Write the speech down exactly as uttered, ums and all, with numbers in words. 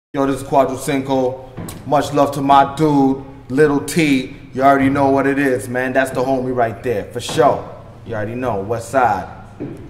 Yo, this is Quadro Cinco. Much love to my dude, Little T. You already know what it is, man. That's the homie right there, for sure. You already know, West Side.